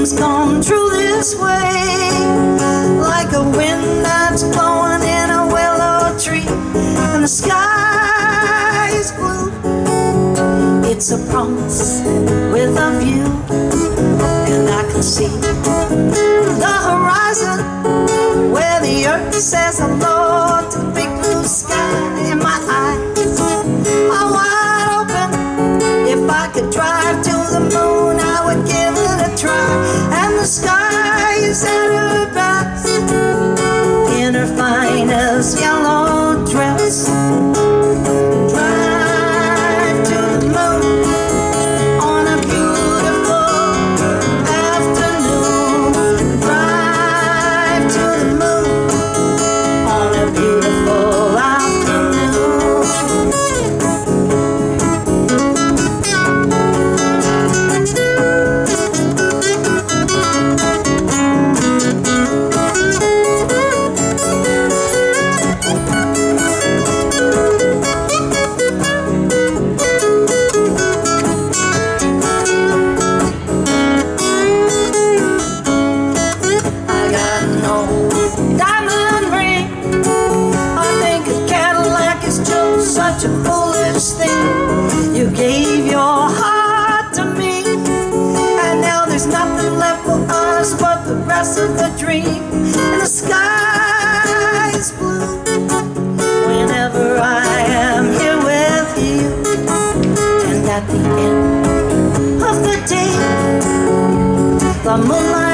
dreams come true this way, like a wind that's blowing in a willow tree, and the sky is blue. It's a promise with a view, and I can see the horizon where the earth says hello to the big blue sky. And my eyes are wide open. If I could drive to the moon, I would give it a try. And the sky is at her best in her finest yellow dress. Drive to the moon on a beautiful afternoon. Drive to the moon on a beautiful afternoon. I got no diamond ring. I think a Cadillac is just such a foolish thing. You gave your heart to me, and now there's nothing left for us but the rest of the dream. And the sky is blue whenever I am here with you. And at the end of the day, the moonlight